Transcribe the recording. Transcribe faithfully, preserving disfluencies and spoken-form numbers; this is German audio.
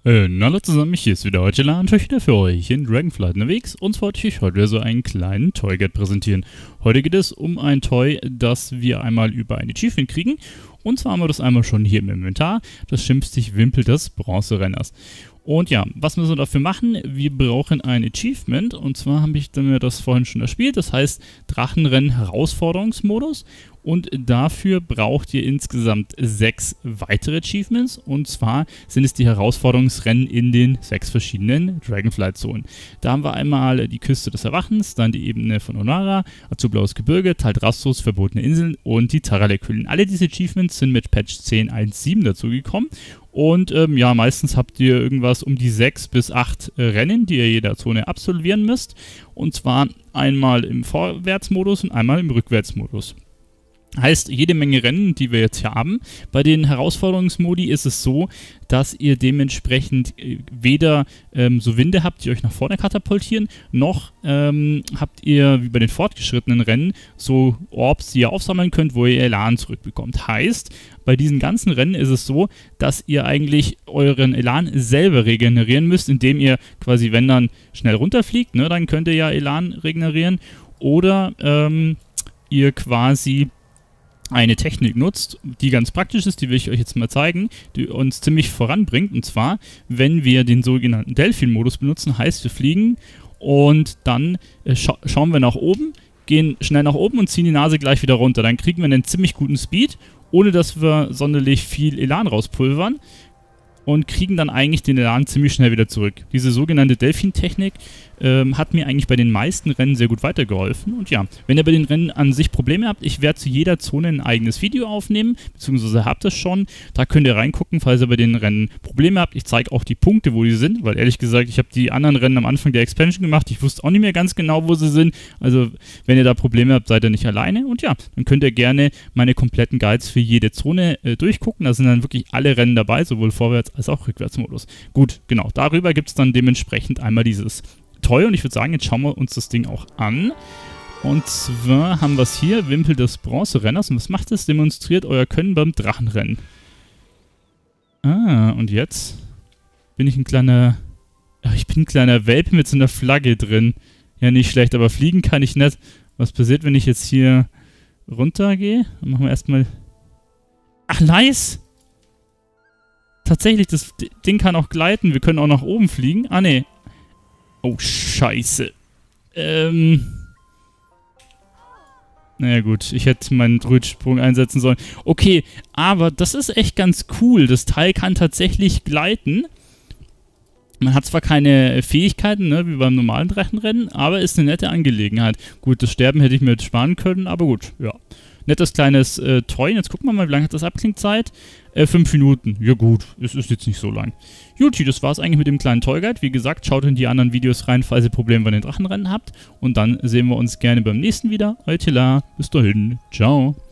Äh, na hallo zusammen, hier ist wieder heute und heute wieder für euch in Dragonflight unterwegs. Und zwar wollte ich euch heute wieder so einen kleinen Toy-Guide präsentieren. Heute geht es um ein Toy, das wir einmal über ein Achievement kriegen. Und zwar haben wir das einmal schon hier im Inventar. Das schimpft sich Wimpel des Bronzerenners. Und ja, was müssen wir dafür machen? Wir brauchen ein Achievement. Und zwar habe ich dann mir das vorhin schon erspielt. Das heißt Drachenrennen Herausforderungsmodus. Und dafür braucht ihr insgesamt sechs weitere Achievements. Und zwar sind es die Herausforderungsrennen in den sechs verschiedenen Dragonflight-Zonen. Da haben wir einmal die Küste des Erwachens, dann die Ebene von Onara, Azurblaues Gebirge, Taldrassos, verbotene Inseln und die Taralek-Höhlen. Alle diese Achievements sind mit Patch zehn Punkt eins Punkt sieben dazugekommen. Und ähm, ja, meistens habt ihr irgendwas um die sechs bis acht äh, Rennen, die ihr jeder Zone absolvieren müsst. Und zwar einmal im Vorwärtsmodus und einmal im Rückwärtsmodus. Heißt, jede Menge Rennen, die wir jetzt hier haben. Bei den Herausforderungsmodi ist es so, dass ihr dementsprechend äh, weder ähm, so Winde habt, die euch nach vorne katapultieren, noch ähm, habt ihr, wie bei den fortgeschrittenen Rennen, so Orbs, die ihr aufsammeln könnt, wo ihr Elan zurückbekommt. Heißt, bei diesen ganzen Rennen ist es so, dass ihr eigentlich euren Elan selber regenerieren müsst, indem ihr quasi, wenn dann schnell runterfliegt, ne, dann könnt ihr ja Elan regenerieren. Oder ähm, ihr quasi eine Technik nutzt, die ganz praktisch ist, die will ich euch jetzt mal zeigen, die uns ziemlich voranbringt. Und zwar, wenn wir den sogenannten Delfin-Modus benutzen, heißt wir fliegen und dann äh, scha schauen wir nach oben, gehen schnell nach oben und ziehen die Nase gleich wieder runter. Dann kriegen wir einen ziemlich guten Speed, ohne dass wir sonderlich viel Elan rauspulvern. Und kriegen dann eigentlich den Elan ziemlich schnell wieder zurück. Diese sogenannte Delfin-Technik ähm, hat mir eigentlich bei den meisten Rennen sehr gut weitergeholfen. Und ja, wenn ihr bei den Rennen an sich Probleme habt, ich werde zu jeder Zone ein eigenes Video aufnehmen, beziehungsweise habt es schon. Da könnt ihr reingucken, falls ihr bei den Rennen Probleme habt. Ich zeige auch die Punkte, wo die sind, weil ehrlich gesagt, ich habe die anderen Rennen am Anfang der Expansion gemacht. Ich wusste auch nicht mehr ganz genau, wo sie sind. Also, wenn ihr da Probleme habt, seid ihr nicht alleine. Und ja, dann könnt ihr gerne meine kompletten Guides für jede Zone äh, durchgucken. Da sind dann wirklich alle Rennen dabei, sowohl vorwärts als auch Rückwärtsmodus. Gut, genau. Darüber gibt es dann dementsprechend einmal dieses Toy. Und ich würde sagen, jetzt schauen wir uns das Ding auch an. Und zwar haben wir es hier, Wimpel des Bronzerenners. Und was macht es? Demonstriert euer Können beim Drachenrennen. Ah, und jetzt bin ich ein kleiner... Ach, ich bin ein kleiner Welpe mit so einer Flagge drin. Ja, nicht schlecht, aber fliegen kann ich nicht. Was passiert, wenn ich jetzt hier runtergehe? Dann machen wir erstmal... Ach, nice! Tatsächlich, das Ding kann auch gleiten. Wir können auch nach oben fliegen. Ah, ne. Oh, scheiße. Ähm. Naja, gut. Ich hätte meinen Druidsprung einsetzen sollen. Okay, aber das ist echt ganz cool. Das Teil kann tatsächlich gleiten. Man hat zwar keine Fähigkeiten, ne, wie beim normalen Drachenrennen, aber ist eine nette Angelegenheit. Gut, das Sterben hätte ich mir jetzt sparen können, aber gut, ja. Nettes kleines äh, Toy. Jetzt gucken wir mal, wie lange hat das Abklingzeit? Äh, fünf Minuten. Ja gut, es ist jetzt nicht so lang. Juti, das war's eigentlich mit dem kleinen Toy-Guide. Wie gesagt, schaut in die anderen Videos rein, falls ihr Probleme bei den Drachenrennen habt. Und dann sehen wir uns gerne beim nächsten wieder. Eutela, bis dahin. Ciao.